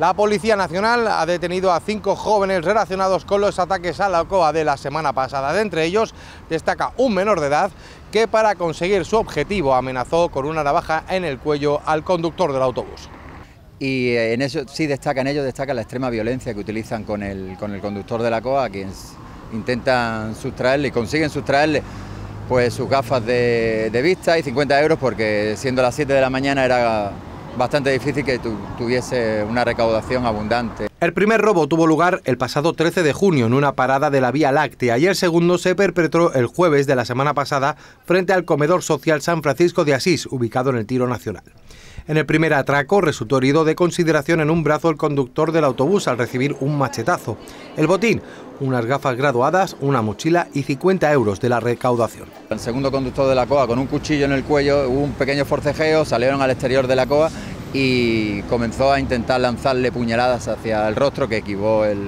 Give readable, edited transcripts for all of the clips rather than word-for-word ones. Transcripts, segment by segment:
La Policía Nacional ha detenido a 5 jóvenes relacionados con los ataques a la Alcoa de la semana pasada. De entre ellos destaca un menor de edad que, para conseguir su objetivo, amenazó con una navaja en el cuello al conductor del autobús. Y en eso sí destaca la extrema violencia que utilizan con el conductor de la Alcoa, a quien intentan sustraerle y consiguen sustraerle pues sus gafas de vista y 50 euros, porque siendo las 7 de la mañana era bastante difícil que tuviese una recaudación abundante. El primer robo tuvo lugar el pasado 13 de junio en una parada de la Vía Láctea y el segundo se perpetró el jueves de la semana pasada frente al comedor social San Francisco de Asís, ubicado en el Tiro Nacional. En el primer atraco resultó herido de consideración en un brazo el conductor del autobús al recibir un machetazo. El botín: unas gafas graduadas, una mochila y 50 euros de la recaudación. El segundo conductor de la Alcoa, con un cuchillo en el cuello, hubo un pequeño forcejeo, salieron al exterior de la Alcoa y comenzó a intentar lanzarle puñaladas hacia el rostro que esquivó el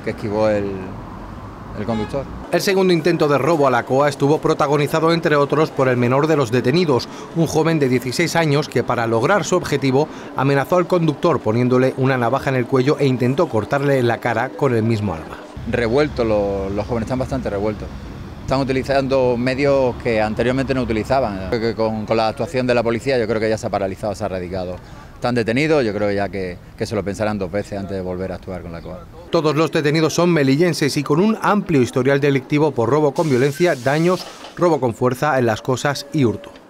conductor. El segundo intento de robo a la Alcoa estuvo protagonizado, entre otros, por el menor de los detenidos, un joven de 16 años que, para lograr su objetivo, amenazó al conductor poniéndole una navaja en el cuello e intentó cortarle la cara con el mismo arma. Revueltos, los jóvenes están bastante revueltos. Están utilizando medios que anteriormente no utilizaban. Con la actuación de la policía yo creo que ya se ha paralizado, se ha erradicado. Están detenidos, yo creo ya que se lo pensarán 2 veces antes de volver a actuar con la Alcoa. Todos los detenidos son melillenses y con un amplio historial delictivo por robo con violencia, daños, robo con fuerza en las cosas y hurto.